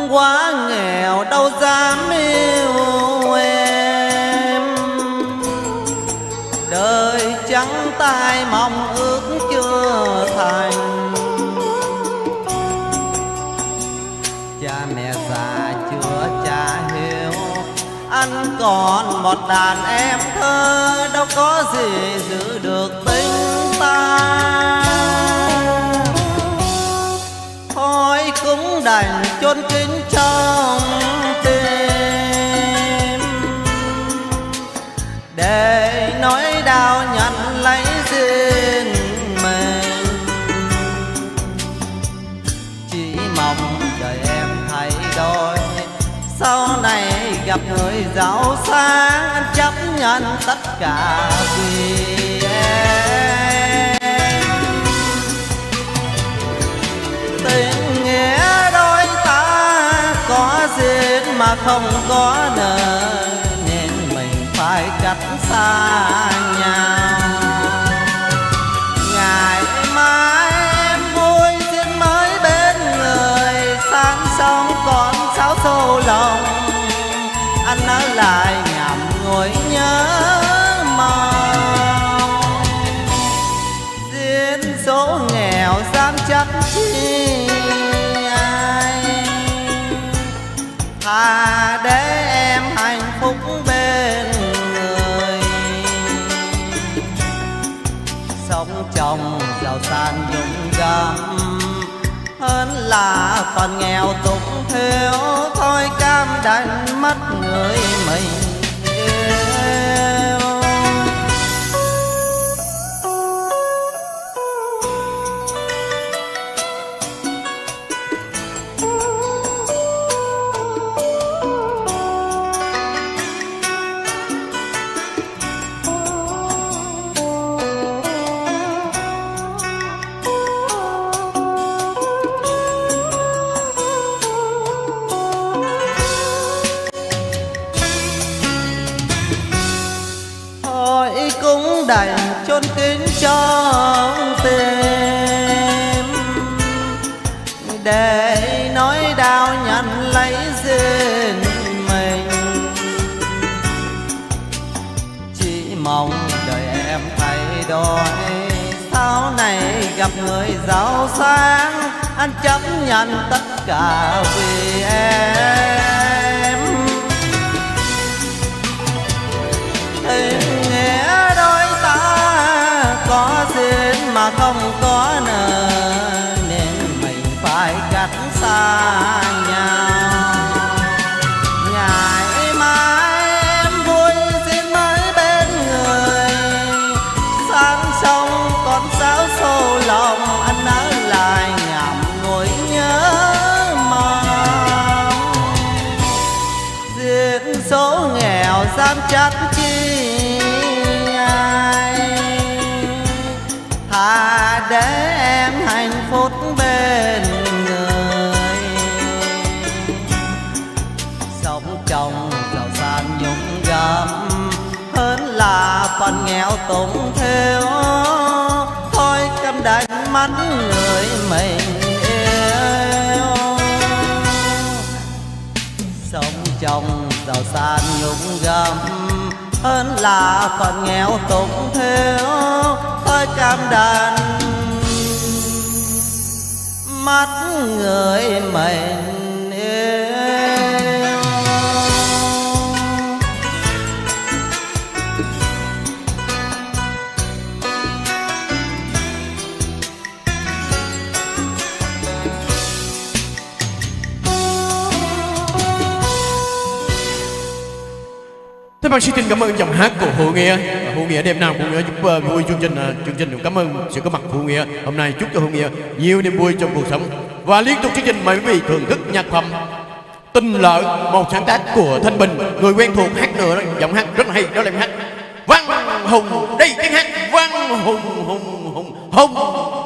quá nghèo đâu dám yêu em. Đời trắng tay mong ước chưa thành, cha mẹ già chưa cha hiếu, anh còn một đàn em thơ, đâu có gì giữ được tình ta. Thôi cũng đành chôn kín trong tim, để nỗi đau nhận lấy riêng mình. Chỉ mong đời em thay đổi, sau này gặp người giàu sang, anh chấp nhận tất cả vì em. Tình nghĩa đôi ta có duyên mà không có nợ, nên mình phải cách xa nhau. Ngày mai em vui duyên mới bên người, sáng sớm còn sáo sâu lòng, anh ở lại nhằm ngồi nhớ mong. Duyên số nghèo dám chắc chi ai, thà để em hạnh phúc bên người. Sống trong giàu sang dũng cảm, hơn là phần nghèo túng thiếu. Thôi cam đành mất người mình yêu. Cũng đành chôn kín trong tim, để nỗi đau nhận lấy riêng mình. Chỉ mong đời em thay đổi, sau này gặp người giàu sang, anh chấp nhận tất cả vì em. Tình nghĩa đôi ta có duyên mà không có nợ, nên mình phải cách xa nhau. Ngày mai em vui duyên mới bên người, sáng sông còn sáo sâu lòng, anh ở lại nhằm ngồi nhớ mong. Duyên số nghèo dám chắc chi ai, thà để em hạnh phúc bên người. Sống trong giàu sang nhung gấm, hơn là phần nghèo túng thiếu. Thôi cam đành mất người mình yêu. Sống trong giàu sang nhung gấm, hơn là phần nghèo túng thiếu. Thôi cam đành mất người mình yêu. Thế bác sĩ xin cảm ơn giọng hát của Hữu Nghĩa. Hữu Nghĩa đêm nào cũng giúp vui chương trình. Cảm ơn sự có mặt của Hữu Nghĩa hôm nay. Chúc cho Hữu Nghĩa nhiều niềm vui trong cuộc sống. Và liên tục chương trình mời quý vị thưởng thức nhạc phẩm Tình Lỡ, một sáng tác của Thanh Bình, người quen thuộc hát nữa đó, giọng hát rất là hay, đó là em hát Văn Hùng. Đây tiếng hát Văn Hùng.